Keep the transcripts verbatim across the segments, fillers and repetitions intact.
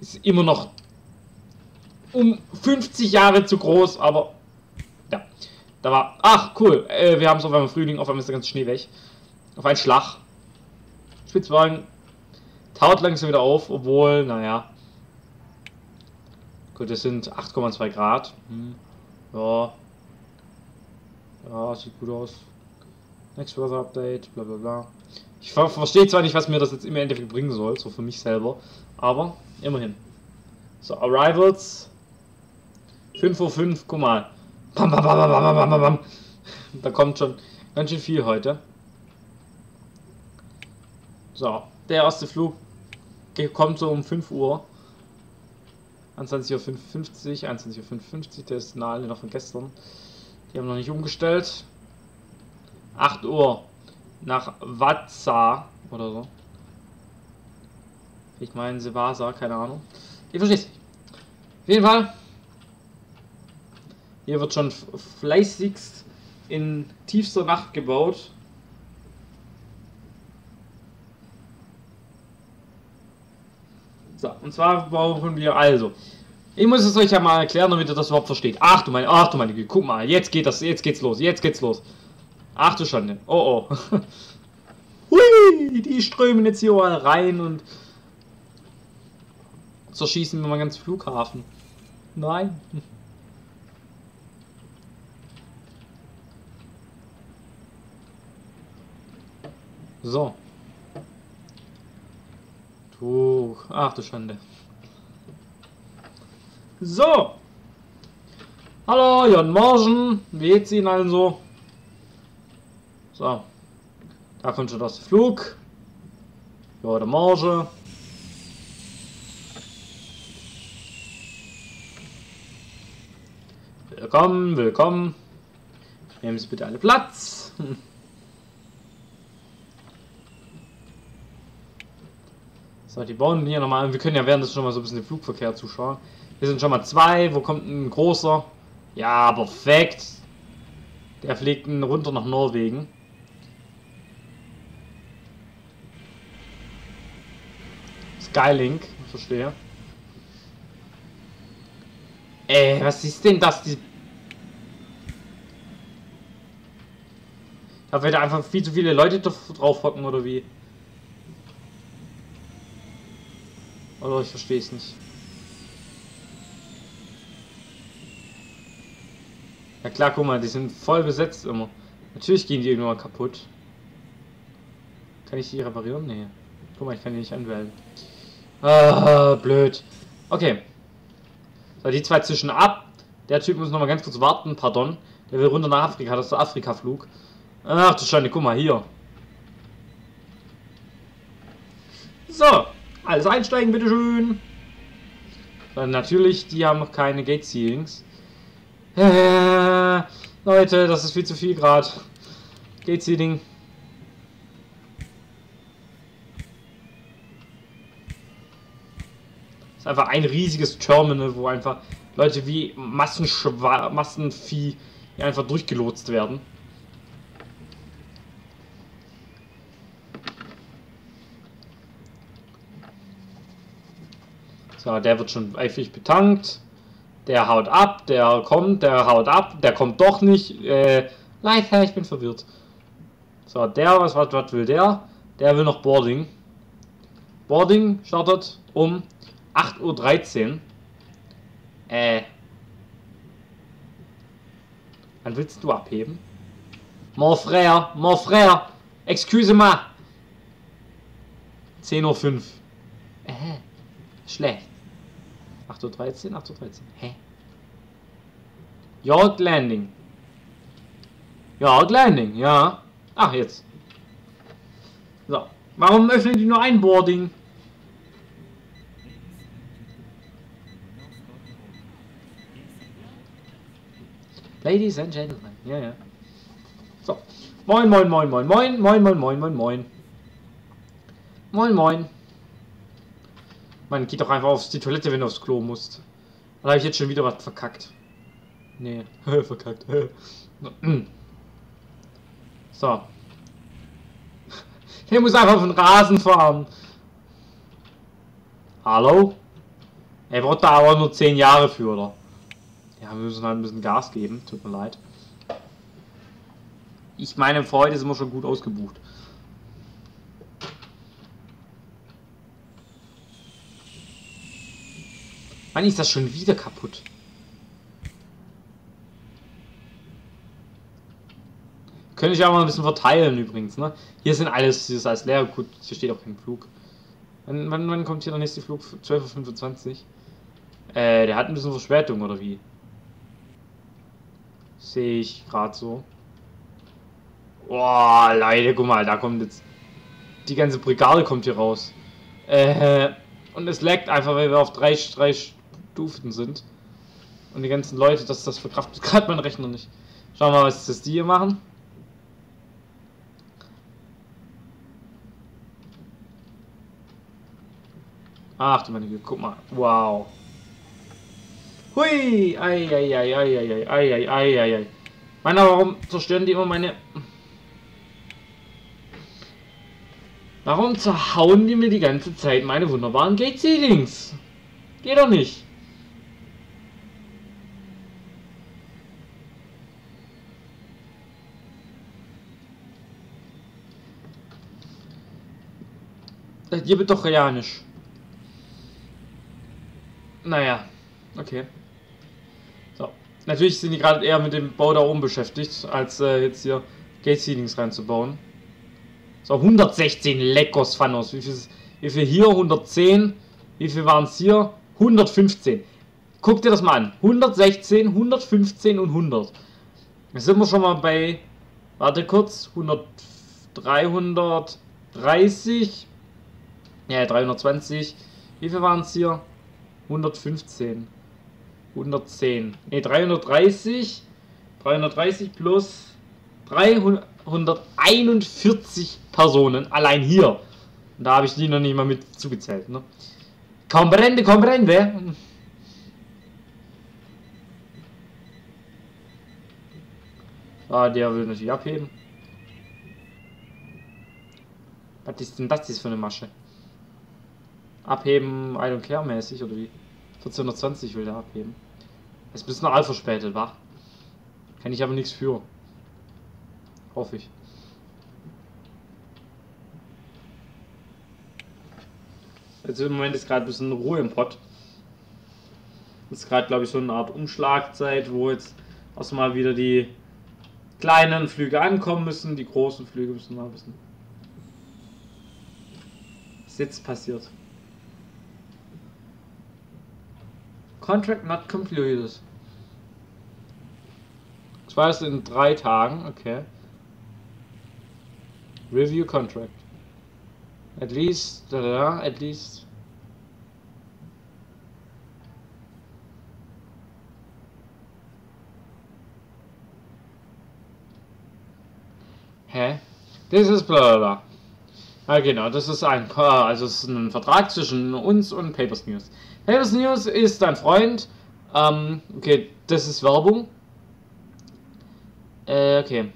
ist immer noch um fünfzig Jahre zu groß, aber ja, da war, ach cool, äh, wir haben es auf einmal Frühling, auf einmal ist der ganze Schnee weg. Auf einen Schlag. Spitzwagen taut langsam wieder auf, obwohl, naja. Gut, das sind acht Komma zwei Grad. Hm. Ja. Ja, sieht gut aus. Next Weather Update, bla bla bla. Ich ver verstehe zwar nicht, was mir das jetzt im Endeffekt bringen soll, so für mich selber, aber immerhin. So, Arrivals. fünf Uhr fünf, guck mal. Bam, bam, bam, bam, bam, bam, bam. Da kommt schon ganz schön viel heute. So, der erste Flug kommt so um fünf Uhr. einundzwanzig Uhr fünfundfünfzig, einundzwanzig Uhr fünfundfünfzig, der ist nahe noch von gestern. Die haben noch nicht umgestellt. acht Uhr nach Vatsa oder so. Ich meine Sevasa, keine Ahnung. Ich verstehe es nicht. Auf jeden Fall. Hier wird schon fleißigst in tiefster Nacht gebaut. So, und zwar brauchen wir also. Ich muss es euch ja mal erklären, damit ihr das überhaupt versteht. Ach du meine, ach du meine Güte, guck mal, jetzt geht das, jetzt geht's los, jetzt geht's los. Ach du Schande, oh oh. Hui, die strömen jetzt hier überall rein und zerschießen wir mal ganz Flughafen. Nein. So. Du, ach du Schande. So. Hallo, Jan Morgen. Wie geht's Ihnen also? So. Da kommt schon das Flug. Ja, der Morgen. Willkommen, willkommen. Nehmen Sie bitte alle Platz. So, die bauen hier nochmal. Wir können ja währenddessen schon mal so ein bisschen den Flugverkehr zuschauen. Hier sind schon mal zwei. Wo kommt ein großer? Ja, perfekt. Der fliegt runter nach Norwegen. Skylink, ich verstehe. Ey, was ist denn das? Die da wird einfach viel zu viele Leute drauf hocken oder wie? Oder ich verstehe es nicht. Ja klar, guck mal, die sind voll besetzt immer. Natürlich gehen die irgendwann kaputt. Kann ich die reparieren? Nee. Guck mal, ich kann die nicht anwählen. Ah, blöd. Okay. So, die zwei zwischen ab. Der Typ muss noch mal ganz kurz warten, pardon. Der will runter nach Afrika, das ist der Afrika-Flug. Ach du Schande, guck mal hier. So, alles einsteigen, bitteschön. Dann natürlich, die haben noch keine Gate Ceilings. Äh, Leute, das ist viel zu viel gerade. Gate Ceiling. Das ist einfach ein riesiges Terminal, wo einfach Leute wie Massenschwa Massenvieh einfach durchgelotst werden. So, der wird schon eifrig betankt. Der haut ab, der kommt, der haut ab, der kommt doch nicht. Äh, Leid, Herr, ich bin verwirrt. So, der, was, was, was will der? Der will noch Boarding. Boarding startet um acht Uhr dreizehn. Äh. Wann willst du abheben? Mon frère, mon frère, excuse-moi. zehn Uhr fünf. Äh, schlecht. acht Uhr dreizehn, acht Uhr dreizehn. Hä? Yard Landing. Yard Landing, ja. Ach, jetzt. So. Warum öffnen die nur ein Boarding? Ladies and Gentlemen. Ja, ja. So. Moin, moin, moin, moin, moin, moin, moin, moin, moin, moin. Moin, moin. Man geht doch einfach auf die Toilette, wenn du aufs Klo musst. Da habe ich jetzt schon wieder was verkackt. Nee, verkackt. So. Der muss einfach auf den Rasen fahren. Hallo? Er braucht da aber nur zehn Jahre für, oder? Ja, wir müssen halt ein bisschen Gas geben. Tut mir leid. Ich meine, für heute sind wir schon gut ausgebucht. Mann, ist das schon wieder kaputt? Könnte ich auch mal ein bisschen verteilen übrigens, ne? Hier sind alles, hier ist alles leer. Gut, hier steht auch kein Flug. Wann, wann, wann kommt hier der nächste Flug? zwölf Uhr fünfundzwanzig. Äh, der hat ein bisschen Verspätung, oder wie? Sehe ich gerade so. Boah, Leute, guck mal, da kommt jetzt... Die ganze Brigade kommt hier raus. Äh, und es laggt einfach, weil wir auf drei, drei Stufen sind. Und die ganzen Leute, das, das verkraftet gerade mein Rechner nicht. Schauen wir mal, was das die hier machen. Ach du meine Güte, guck mal. Wow. Hui! Ei, ei, ei, ei, ei, ei, ei, ei, ei, ei. Mann, aber warum zerstören die immer meine... Warum zerhauen die mir die ganze Zeit meine wunderbaren Gate-Seedings? Geht doch nicht. Das gibt doch ja nicht. Naja, okay. So. Natürlich sind die gerade eher mit dem Bau da oben beschäftigt, als äh, jetzt hier Gate-Seedings reinzubauen. So, hundertsechzehn Leckos Fanos. Wie viel, wie viel hier? hundertzehn. Wie viel waren es hier? hundertfünfzehn. Guck dir das mal an. hundertsechzehn, hundertfünfzehn und hundert. Jetzt sind wir schon mal bei... Warte kurz. hundert, dreihundertdreißig. Ja, dreihundertzwanzig. Wie viel waren es hier? hundertfünfzehn. hundertzehn. Ne, dreihundertdreißig. dreihundertdreißig plus dreihunderteinundvierzig Personen allein hier. Und da habe ich die noch nicht mal mit zugezählt. Ne? Comprende, comprende. Ah, der will natürlich abheben. Was ist denn das für eine Masche? Abheben, I don't care mäßig oder wie? vierzehnhundertzwanzig will der abheben. Ist ein bisschen alt verspätet, wa? Kann ich aber nichts für. Hoffe ich. Also im Moment ist gerade ein bisschen Ruhe im Pott. Ist gerade, glaube ich, so eine Art Umschlagzeit, wo jetzt erstmal wieder die kleinen Flüge ankommen müssen. Die großen Flüge müssen mal ein bisschen. Was ist jetzt passiert? Contract not completed. Das war es in drei Tagen, okay. Review contract. At least, da, da, at least. Hä? Das ist bla bla bla. Ja genau, das ist ein, also es ist ein Vertrag zwischen uns und Papers News. Papers News ist ein Freund. Ähm, okay, das ist Werbung. Äh, okay.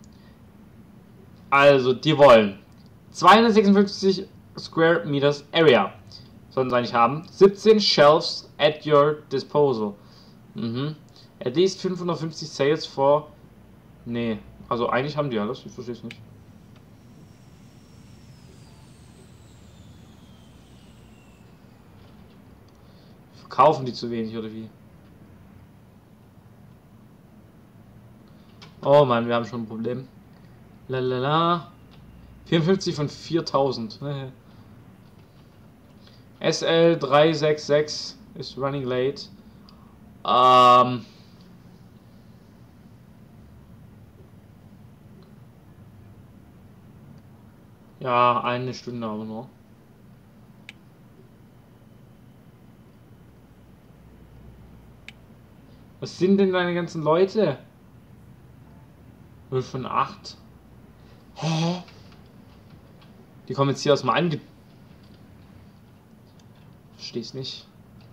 Also, die wollen zweihundertsechsundfünfzig Square Meters Area. Sollen sie eigentlich haben. siebzehn Shelves at your disposal. Mhm. At least fünfhundertfünfzig Sales for... Nee, also eigentlich haben die alles, ich verstehe es nicht. Verkaufen die zu wenig oder wie? Oh Mann, wir haben schon ein Problem. Lalala. vierundfünfzig von viertausend. S L drei sechs sechs ist running late. Ähm. Ja, eine Stunde aber nur. Was sind denn deine ganzen Leute? null von acht. Hä? Die kommen jetzt hier aus dem Ange... Versteh's nicht.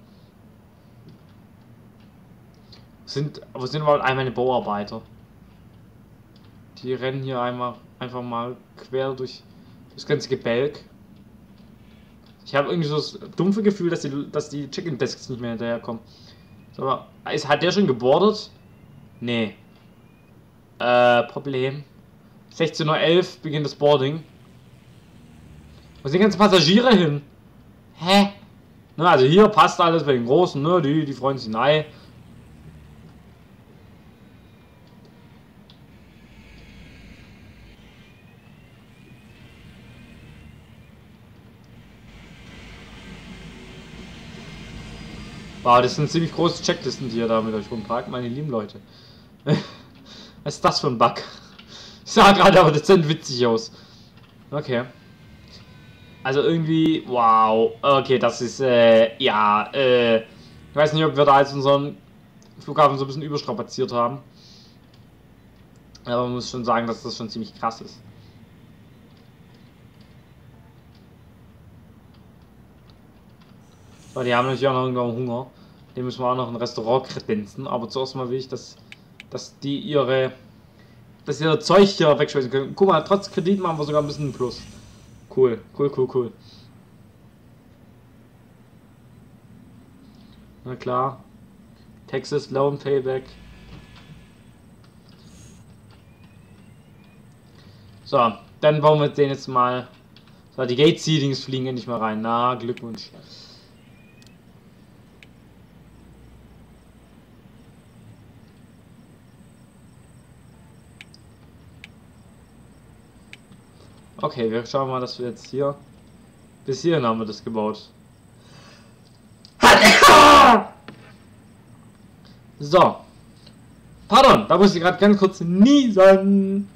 Sind, aber sind überhaupt all meine Bauarbeiter? Die rennen hier einmal einfach mal quer durch das ganze Gebälk. Ich habe irgendwie so das dumpfe Gefühl, dass die, dass die Chicken Desks nicht mehr hinterherkommen. So, aber ist, hat der schon gebordet? Nee. Äh, Problem. sechzehn Uhr elf beginnt das Boarding. Wo sind die ganzen Passagiere hin? Hä? Na, also hier passt alles bei den Großen, ne? Die, die freuen sich nein. Wow, das sind ziemlich große Checklisten, die ihr da mit euch rumtragt, meine lieben Leute. Was ist das für ein Bug? Ich sah gerade aber dezent witzig aus. Okay. Also irgendwie, wow. Okay, das ist, äh, ja, äh, ich weiß nicht, ob wir da jetzt unseren Flughafen so ein bisschen überstrapaziert haben. Aber man muss schon sagen, dass das schon ziemlich krass ist. So, die haben natürlich auch noch irgendwann Hunger. Den müssen wir auch noch ein Restaurant kredenzen. Aber zuerst mal will ich, dass, dass die ihre, dass ihr Zeug hier wegschmeißen können. Guck mal, trotz Kredit machen wir sogar ein bisschen Plus. Cool, cool, cool, cool. Na klar. Texas Loan Payback. So, dann bauen wir den jetzt mal. So, die Gate Seedings fliegen endlich mal rein. Na, Glückwunsch. Okay, wir schauen mal, dass wir jetzt hier. Bis hierhin haben wir das gebaut. So. Pardon, da muss ich gerade ganz kurz niesen.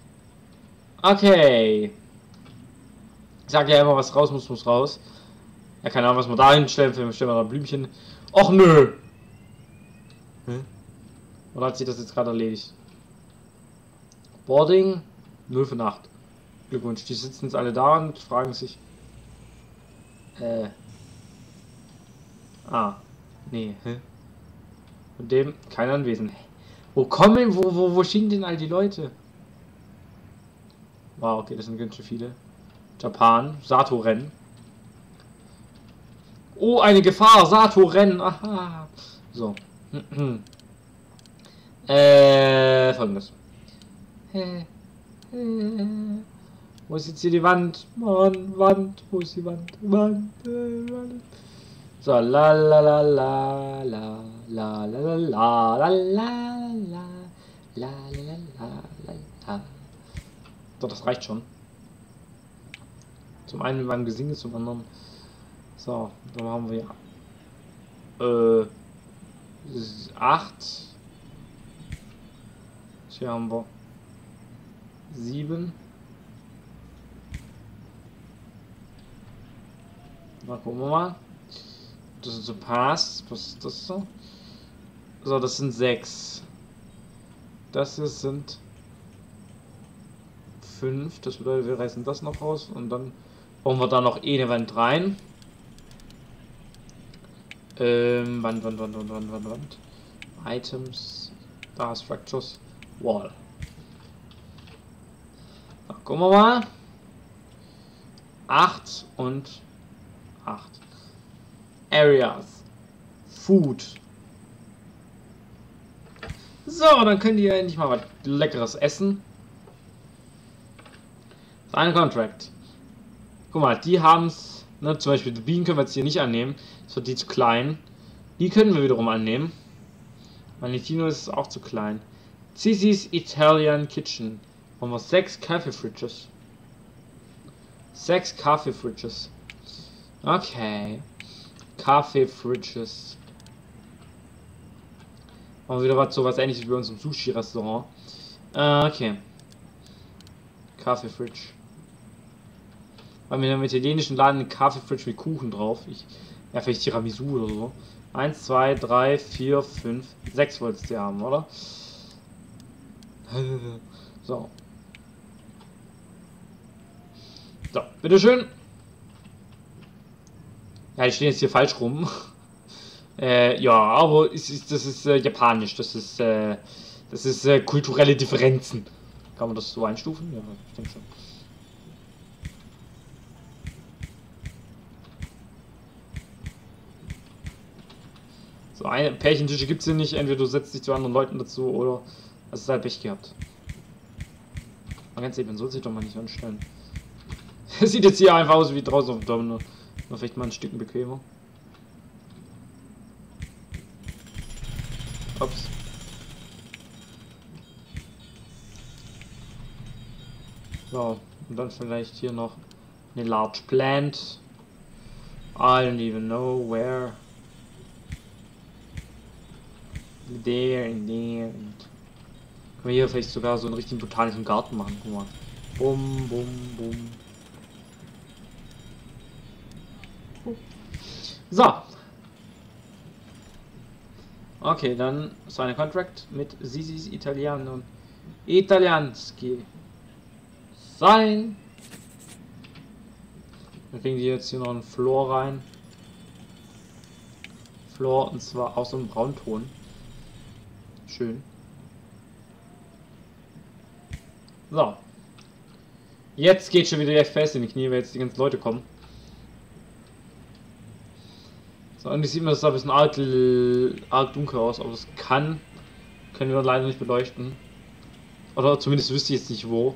Okay. Ich sag ja immer, was raus muss, muss raus. Ja, keine Ahnung, was wir da hinstellen. Vielleicht stellen wir da Blümchen. Och nö. Hm? Oder hat sich das jetzt gerade erledigt? Boarding null von acht. Glückwunsch, die sitzen jetzt alle da und fragen sich. Äh. Ah. Nee, hä? Und dem kein Anwesen. Wo kommen, wo, wo, wo schicken denn all die Leute? Wow, okay, das sind ganz schön viele. Japan, Sato-Rennen. Oh, eine Gefahr, Sato-Rennen, aha. So. äh, folgendes. Wo ist jetzt hier die Wand? Mann, Wand, wo ist die Wand? Wand, äh, Wand. So, la la la la la la la la la la la la la la la. So, das reicht schon. Zum einen mit meinem Gesinge, zum anderen. So, dann haben wir äh acht. Hier haben wir sieben. Na, gucken wir mal. Das ist so passt. Was ist das so? So, das sind sechs. Das hier sind fünf. Das bedeutet, wir reißen das noch raus und dann bauen wir da noch eine Wand rein. Ähm, Wand, Wand, Wand, Wand, Wand, Wand, Wand. Items. Da, Structures. Wall. So, gucken wir mal. acht und acht. Areas. Food. So, dann könnt ihr endlich mal was Leckeres essen. Ein Contract. Guck mal, die haben es. Ne, zum Beispiel die Bienen können wir jetzt hier nicht annehmen. Das wird die zu klein. Die können wir wiederum annehmen. Valentino ist auch zu klein. Cici's Italian Kitchen. Haben wir sechs Kaffee-Fridges. Sechs Kaffee-Fridges. Okay. Kaffee-Fridges. Machen wir wieder was, so was ähnliches wie bei uns im Sushi-Restaurant. Äh, okay. Kaffee-Fridge. Weil wir im italienischen Laden einen Kaffee-Fridge mit Kuchen drauf. Ich, ja, vielleicht Tiramisu oder so. eins, zwei, drei, vier, fünf, sechs wolltest du haben, oder? So. So, bitteschön. Ja, ich stehe jetzt hier falsch rum. äh, ja, aber es ist, das ist äh, japanisch. Das ist, äh, das ist äh, kulturelle Differenzen. Kann man das so einstufen? Ja, ich denke schon. So eine Pärchentische gibt es hier nicht. Entweder du setzt dich zu anderen Leuten dazu oder hast du halt Pech gehabt. Man ganz eben, so sich doch mal nicht anstellen. Das sieht jetzt hier einfach aus wie draußen auf dem Dom, nur, nur vielleicht mal ein Stück bequemer. Ups. So, und dann vielleicht hier noch eine large plant. I don't even know where. There and there. Und können wir hier vielleicht sogar so einen richtigen botanischen Garten machen. Guck mal. Bum, bum, bum. So. Okay, dann so eine Contract mit Sisis Italiano. Italianski. Sein. Dann kriegen die jetzt hier noch einen Floor rein. Floor, und zwar auch so einen Braunton. Schön. So. Jetzt geht schon wieder die F P S in die Knie, weil jetzt die ganzen Leute kommen. So, und ich sieht mir das da ein bisschen arg, arg dunkel aus, aber das kann, können wir leider nicht beleuchten. Oder zumindest wüsste ich jetzt nicht wo.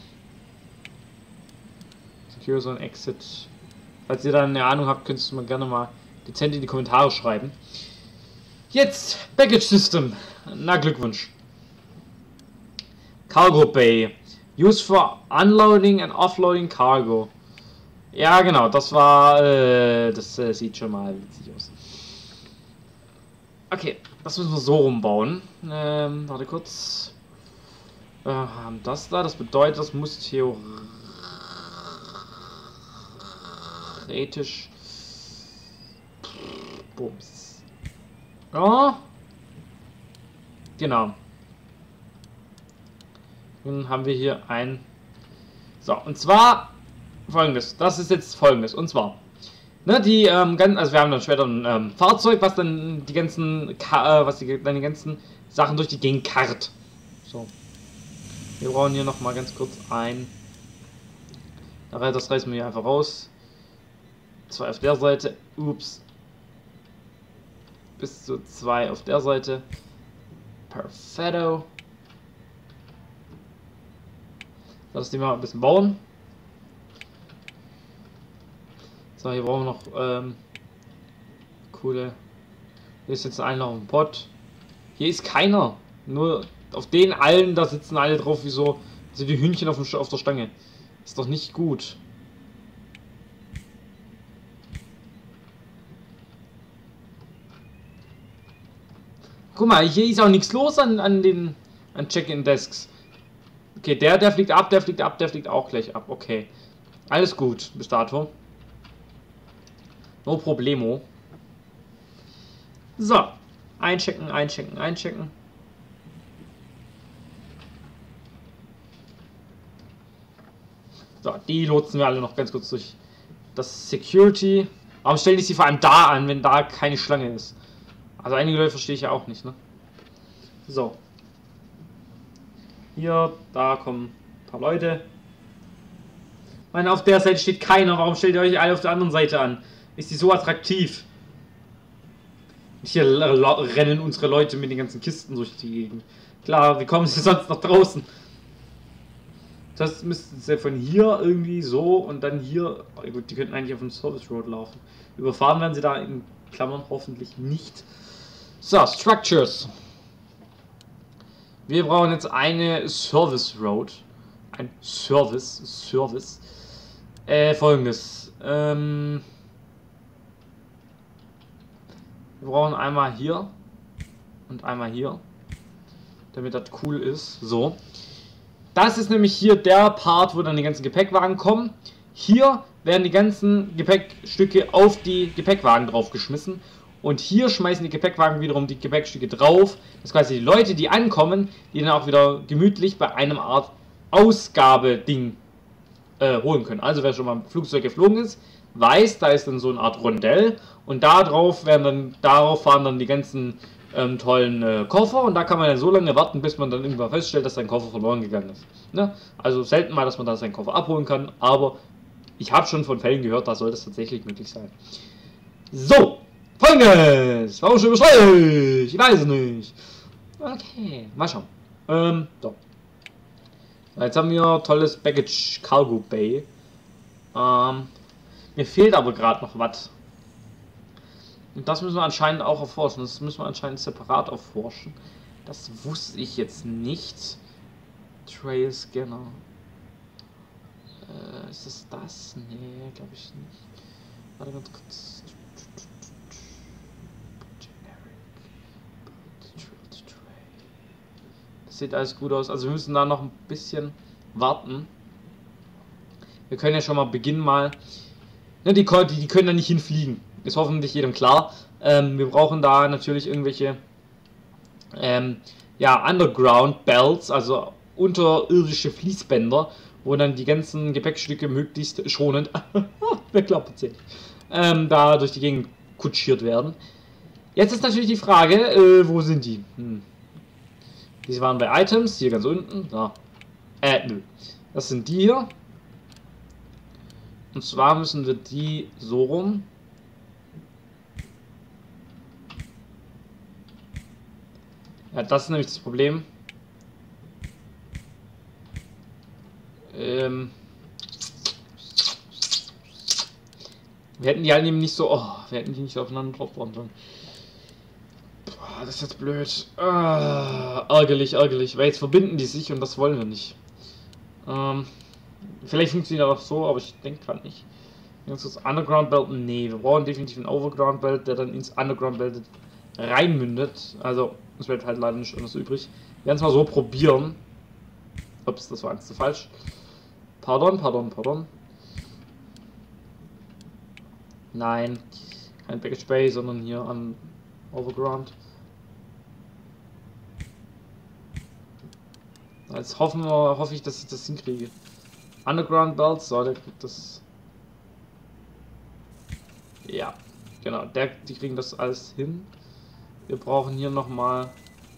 Secure Zone Exit. Falls ihr da eine Ahnung habt, könntest du mal gerne mal dezent in die Kommentare schreiben. Jetzt Baggage System. Na, Glückwunsch. Cargo Bay. Used for unloading and offloading cargo. Ja, genau, das war, äh, das äh, sieht schon mal witzig aus. Okay, das müssen wir so rumbauen. Ähm, warte kurz. Wir äh, haben das da, das bedeutet, das muss theoretisch... Bums. Ja. Genau. Dann haben wir hier ein... So, und zwar... Folgendes, das ist jetzt folgendes, und zwar, ne, die, ähm, ganz, also wir haben dann später ein ähm, Fahrzeug, was dann die ganzen, Ka äh, was die, dann die ganzen Sachen durch die Gegend karrt. So. Wir brauchen hier nochmal ganz kurz ein, das reißen wir hier einfach raus. Zwei auf der Seite, ups. Bis zu zwei auf der Seite. Perfetto. Lass die mal ein bisschen bauen. So, hier brauchen wir noch ähm, coole. Hier ist jetzt einer auf dem Pott. Hier ist keiner. Nur auf den allen, da sitzen alle drauf wie so, so die Hühnchen auf, dem, auf der Stange. Ist doch nicht gut. Guck mal, hier ist auch nichts los an, an den an Check-in-Desks. Okay, der, der fliegt ab, der fliegt ab, der fliegt auch gleich ab. Okay. Alles gut bis dato. No problemo. So. Einchecken, einchecken, einchecken. So, die lotsen wir alle noch ganz kurz durch das Security. Warum stellen die sie vor allem da an, wenn da keine Schlange ist? Also einige Leute verstehe ich ja auch nicht, ne? So. Hier, da kommen ein paar Leute. Meine, auf der Seite steht keiner. Warum stellt ihr euch alle auf der anderen Seite an? Ist die so attraktiv? Hier rennen unsere Leute mit den ganzen Kisten durch die Gegend. Klar, wie kommen sie sonst nach draußen? Das müssten sie von hier irgendwie so und dann hier... Oh gut, die könnten eigentlich auf dem Service Road laufen. Überfahren werden sie da in Klammern hoffentlich nicht. So, Structures. Wir brauchen jetzt eine Service Road. Ein Service. Service. Äh, folgendes. Ähm... Wir brauchen einmal hier und einmal hier, damit das cool ist. So. Das ist nämlich hier der Part, wo dann die ganzen Gepäckwagen kommen. Hier werden die ganzen Gepäckstücke auf die Gepäckwagen draufgeschmissen. Und hier schmeißen die Gepäckwagen wiederum die Gepäckstücke drauf. Das heißt, die Leute, die ankommen, die dann auch wieder gemütlich bei einem Art Ausgabeding äh, holen können. Also wer schon mal im Flugzeug geflogen ist, weiß, da ist dann so eine Art Rondell. Und da drauf werden dann, darauf fahren dann die ganzen ähm, tollen äh, Koffer. Und da kann man dann so lange warten, bis man dann irgendwann feststellt, dass sein Koffer verloren gegangen ist. Ne? Also selten mal, dass man da seinen Koffer abholen kann. Aber ich habe schon von Fällen gehört, da soll das tatsächlich möglich sein. So, Folgendes! Warum schon bescheuert? Ich weiß es nicht. Okay, mal schauen. Ähm, so. Jetzt haben wir tolles Baggage Cargo Bay. Ähm, mir fehlt aber gerade noch was. Und das müssen wir anscheinend auch erforschen. Das müssen wir anscheinend separat erforschen. Das wusste ich jetzt nicht. Trail Scanner. Äh, ist das das? Nee, glaube ich nicht. Warte ganz kurz. Das sieht alles gut aus. Also wir müssen da noch ein bisschen warten. Wir können ja schon mal beginnen mal. Ne, die, die, die können da nicht hinfliegen. Ist hoffentlich jedem klar. Ähm, wir brauchen da natürlich irgendwelche ähm, ja, Underground Belts, also unterirdische Fließbänder, wo dann die ganzen Gepäckstücke möglichst schonend wegklappert sind. Ähm, da durch die Gegend kutschiert werden. Jetzt ist natürlich die Frage, äh, wo sind die? Hm. Diese waren bei Items, hier ganz unten. Da. Äh, nö. Das sind die hier. Und zwar müssen wir die so rum. Ja, das ist nämlich das Problem. Ähm. Wir hätten die halt eben nicht so. Oh, wir hätten die nicht aufeinander drauf bauen sollen. Boah, das ist jetzt blöd. Ah, ärgerlich, ärgerlich. Weil jetzt verbinden die sich und das wollen wir nicht. Ähm, vielleicht funktioniert das auch so, aber ich denke gerade nicht. Das Underground Belt, nee, wir brauchen definitiv einen Overground Belt, der dann ins Underground Belt reinmündet. Also, es bleibt halt leider nicht anders übrig. Wir werden es mal so probieren. Ups, das war eins zu falsch. Pardon, pardon, pardon. Nein, kein Package Bay, sondern hier an Overground. Jetzt hoffen wir, hoffe ich, dass ich das hinkriege. Underground Belts, so, der kriegt das. Ja, genau, der, die kriegen das alles hin. Wir brauchen hier nochmal.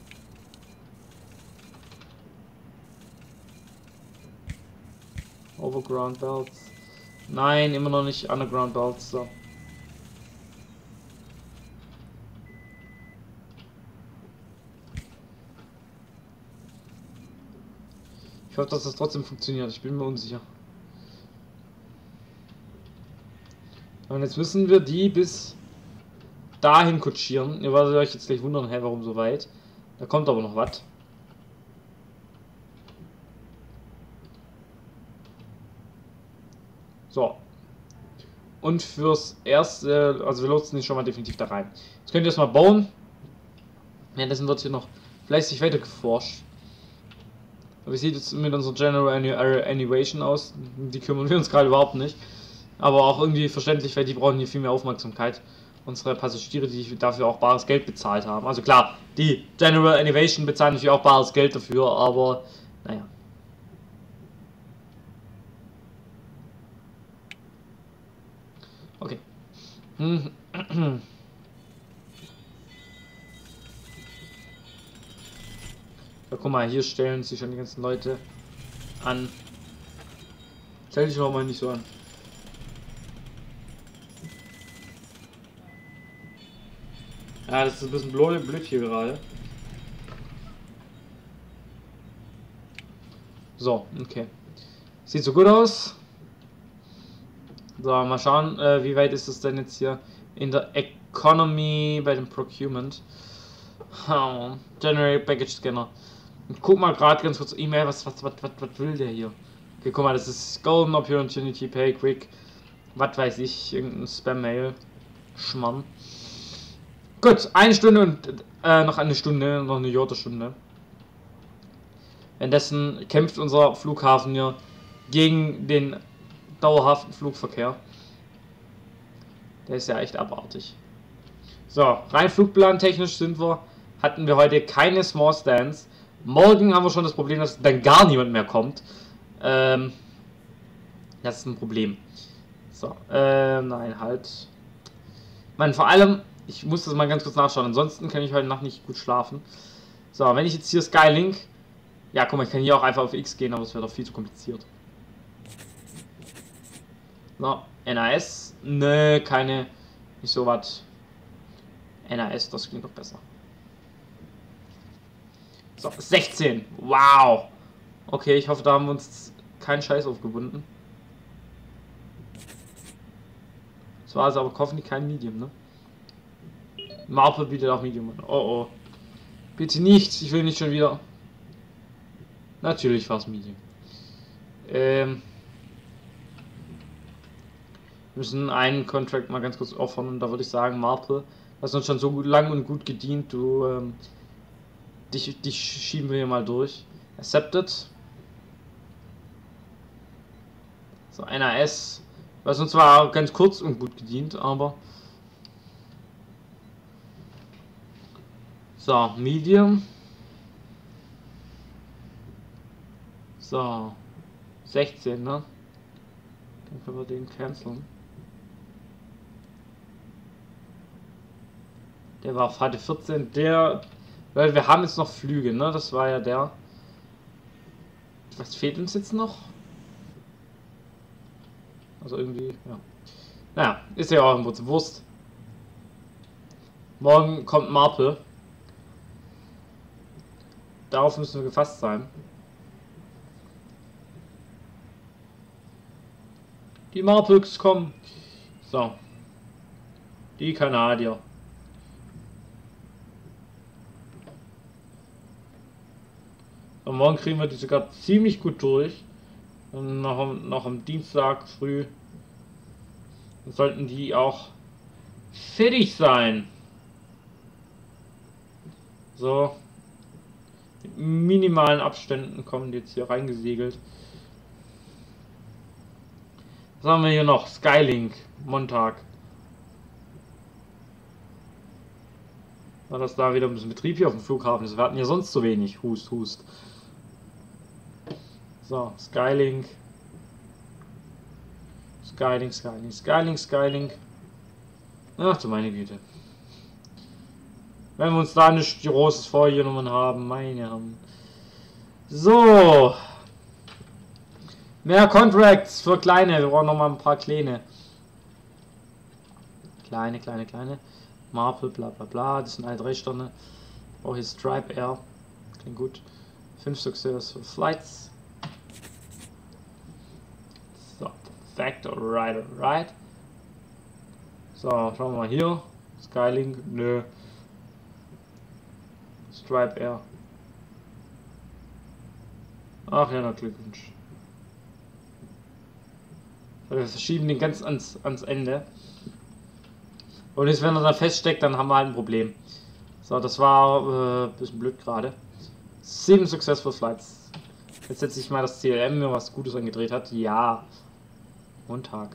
Overground Belts. Nein, immer noch nicht Underground Belts. So. Ich hoffe, dass das trotzdem funktioniert. Ich bin mir unsicher. Und jetzt müssen wir die bis dahin kutschieren. Ihr werdet euch jetzt gleich wundern, hä, warum so weit. Da kommt aber noch was. So. Und fürs erste, also wir lotsen die schon mal definitiv da rein. Jetzt könnt ihr das mal bauen. Währenddessen wird hier noch fleißig weiter geforscht. Wie sieht es mit unserer General Animation aus? Die kümmern wir uns gerade überhaupt nicht. Aber auch irgendwie verständlich, weil die brauchen hier viel mehr Aufmerksamkeit. Unsere Passagiere, die dafür auch bares Geld bezahlt haben. Also klar, die General Animation bezahlen natürlich auch bares Geld dafür, aber naja. Okay. Ja, guck mal, hier stellen sich schon die ganzen Leute an. Stell dich auch mal nicht so an. Ja, das ist ein bisschen blöd, blöd hier gerade. So, okay. Sieht so gut aus. So, mal schauen, äh, wie weit ist es denn jetzt hier in der Economy bei dem Procurement. Oh, Generate Package Scanner. Und guck mal gerade ganz kurz E-Mail, was, was, was, was, was will der hier? Okay, guck mal, das ist Golden Opportunity Pay Quick. Was weiß ich, irgendein Spam-Mail. Schmarrn. Gut, eine Stunde und äh, noch eine Stunde, noch eine Jota-Stunde. Währenddessen kämpft unser Flughafen hier gegen den dauerhaften Flugverkehr. Der ist ja echt abartig. So, rein Flugplan technisch sind wir, hatten wir heute keine Small Stands. Morgen haben wir schon das Problem, dass dann gar niemand mehr kommt. Ähm, das ist ein Problem. So, äh, nein, halt. Man, vor allem, ich muss das mal ganz kurz nachschauen, ansonsten kann ich heute Nacht nicht gut schlafen. So, wenn ich jetzt hier Skylink, ja, guck mal, ich kann hier auch einfach auf X gehen, aber es wäre doch viel zu kompliziert. So, N A S, ne, keine, nicht so was. N A S, das klingt doch besser. So, sechzehn. Wow. Okay, ich hoffe, da haben wir uns keinen Scheiß aufgebunden. Das war also aber hoffentlich kein Medium, ne? Marple bietet auch Medium an. Oh oh. Bitte nicht, ich will nicht schon wieder. Natürlich war es Medium. Ähm. Wir müssen einen Contract mal ganz kurz opfern und da würde ich sagen, Marple, du hast uns schon so gut, lang und gut gedient, du, ähm, dich, dich schieben wir hier mal durch. Accepted. So, N A S, was uns zwar ganz kurz und gut gedient, aber... So, Medium. So, sechzehn, ne? Dann können wir den canceln. Der war auf H D vierzehn, der, weil wir haben jetzt noch Flüge, ne? Das war ja der. Was fehlt uns jetzt noch? Also irgendwie, ja. Naja, ist ja auch im Prinzip Wurst. Morgen kommt Marple. Darauf müssen wir gefasst sein. Die Marples kommen. So. Die Kanadier. Und morgen kriegen wir die sogar ziemlich gut durch. Und noch, noch am Dienstag früh sollten die auch fertig sein. So. Mit minimalen Abständen kommen die jetzt hier reingesegelt. Was haben wir hier noch? Skylink. Montag. War das da wieder ein bisschen Betrieb hier auf dem Flughafen? Wir hatten ja sonst zu wenig. Hust, hust. So, Skylink. Skylink, Skylink, Skylink, Skylink. Ach du meine Güte. Wenn wir uns da nicht die großes Vorgenommen haben, meine Herren. So. Mehr Contracts für kleine. Wir brauchen noch mal ein paar kleine. Kleine, kleine, kleine. Marple, bla bla bla. Das sind alle drei Sterne. Auch hier Stripe Air. Klingt gut. Fünf Successful Flights. So, perfekt. Alright, alright. So, schauen wir mal hier. Skylink, nö. Stripe Air. Ach ja, na Glückwunsch. Wir verschieben den ganz ans, ans Ende. Und jetzt, wenn er da feststeckt, dann haben wir halt ein Problem. So, das war ein äh, bisschen blöd gerade. Sieben Successful Flights. Jetzt setze ich mal das C L M, mir was Gutes angedreht hat. Ja. Montag.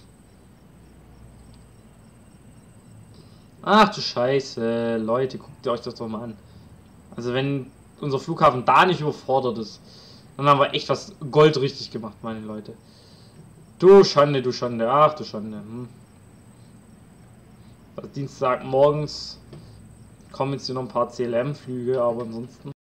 Ach du Scheiße. Leute, guckt euch das doch mal an. Also wenn unser Flughafen da nicht überfordert ist, dann haben wir echt was Gold richtig gemacht, meine Leute. Du Schande, du Schande. Ach du Schande. Hm. Also Dienstag morgens kommen jetzt hier noch ein paar C L M-Flüge, aber ansonsten